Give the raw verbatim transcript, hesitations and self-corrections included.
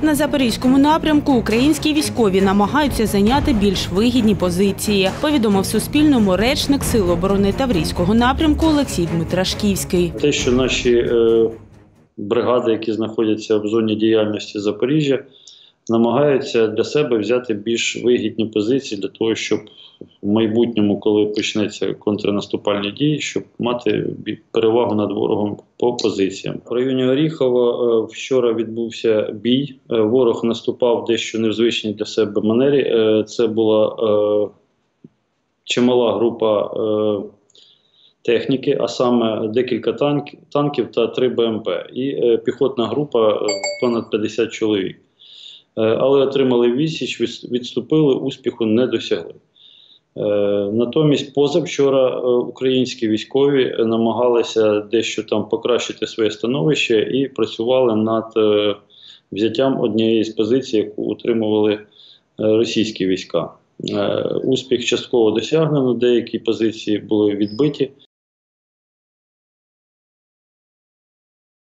На Запорізькому напрямку українські військові намагаються зайняти більш вигідні позиції, повідомив Суспільному речник Сил оборони Таврійського напрямку Олексій Дмитрашківський. Те, що наші е, бригади, які знаходяться в зоні діяльності Запоріжжя, намагаються для себе взяти більш вигідні позиції для того, щоб в майбутньому, коли почнеться контрнаступальні дії, щоб мати перевагу над ворогом по позиціям. В районі Оріхова вчора відбувся бій. Ворог наступав дещо незвичній для себе манері. Це була чимала група техніки, а саме декілька танк, танків та три Б М Пе. І піхотна група понад п'ятдесят чоловік. Але отримали відсіч, відступили, успіху не досягли. Натомість позавчора українські військові намагалися дещо там покращити своє становище і працювали над взяттям однієї з позицій, яку утримували російські війська. Успіх частково досягнено, деякі позиції були відбиті.